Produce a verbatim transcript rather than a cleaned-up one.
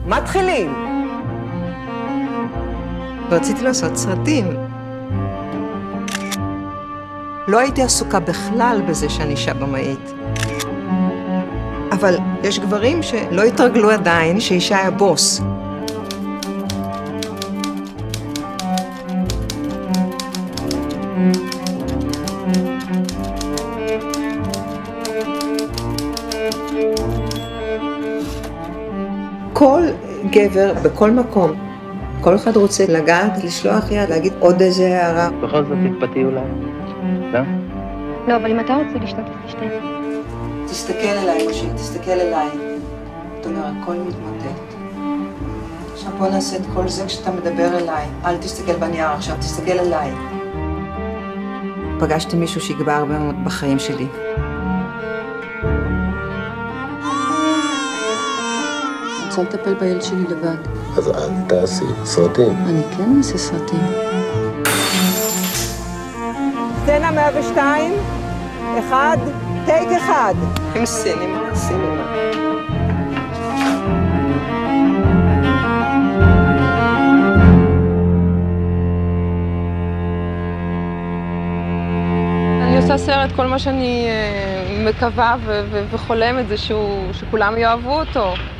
מתחילים. רציתי לעשות סרטים. לא הייתי עסוקה בכלל בזה שאני אישה במאית. אבל יש גברים שלא התרגלו עדיין שאישה היה בוס. כל גבר בכל מקום, כל אחד רוצה לגעת, לשלוח יד, להגיד עוד איזה הערה. בכל זאת תתפתי אולי, לא? לא, אבל אם אתה רוצה לשתות, אז תשתה. תסתכל אליי, משה, תסתכל אליי. אתה אומר, הכל מתמוטט. עכשיו בוא נעשה את כל זה כשאתה מדבר אליי. אל תסתכל בנייר עכשיו, תסתכל אליי. פגשתי מישהו שיגבר הרבה מאוד בחיים שלי. אני רוצה לטפל בילד שלי לבד. אז אל תעשי סרטים. אני כן אעשה סרטים. סצנה מאה ושתיים, אחד, טייק אחד. עם סינמה, סינמה. אני עושה סרט, כל מה שאני מקווה וחולמת זה שכולם יאהבו אותו.